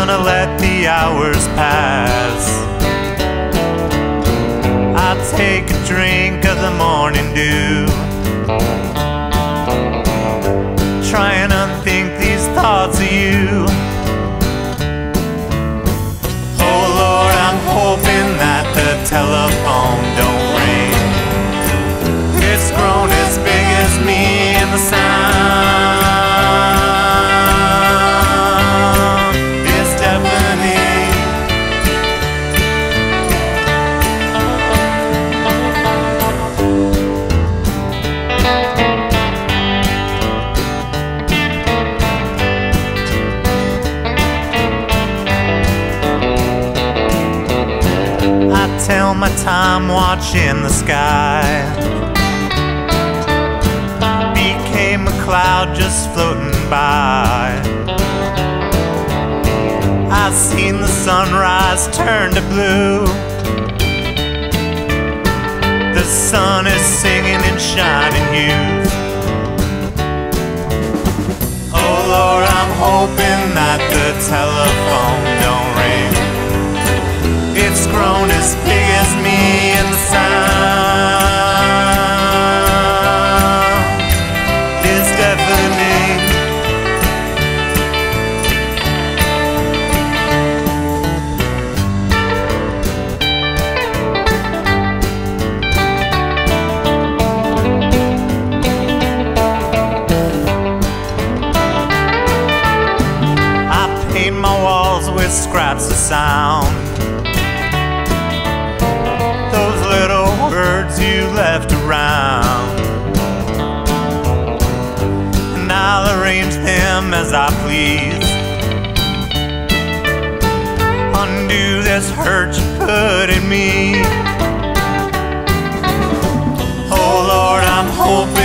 gonna let the hours pass. I'll take a drink of the morning dew, try and unthink these thoughts of you. Oh Lord, I'm hoping that the telephone don't ring. It's grown as big as me and the sound is deafening. I tell my time watching the sky became a cloud just floating by. I've seen the sunrise turn to blue. The sun is singing in shining hues. Oh Lord, I'm hoping that the telephone don't ring. It's grown as big as me and the sound is deafening. I paint my walls with scraps of sound, those little words you left around, and I'll arrange them as I please. Undo this hurt you put in me. Oh Lord, I'm hoping